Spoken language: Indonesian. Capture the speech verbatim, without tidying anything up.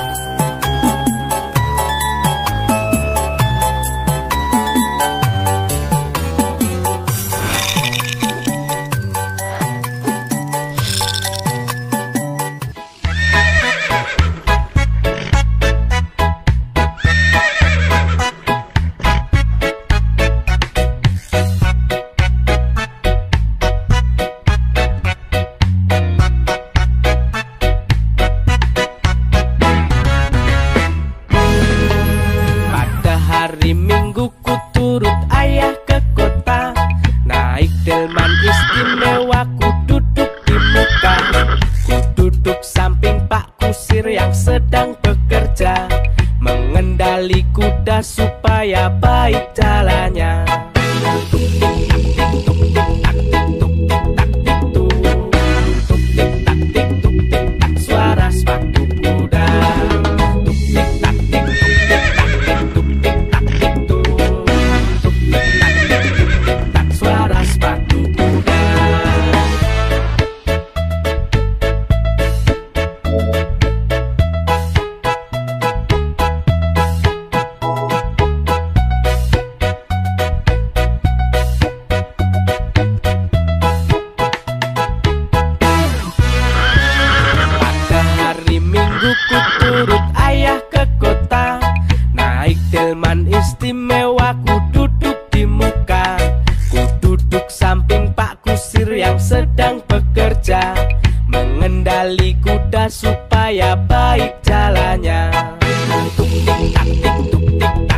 Hari Minggu ku turut ayah ke kota, naik delman istimewa, ku duduk di muka. Ku duduk samping Pak Kusir yang sedang bekerja, mengendali kuda supaya baik jalannya. Suara sepatu kuda, suara sepatu kuda. Pada hari Minggu ku turut ayah ke kota, naik delman istimewa, ku duduk di muka. Ku duduk samping Pak Kusir yang sedang bekerja, mengendali kuda supaya baik jalannya. Tuk tik tak tik tuk tik.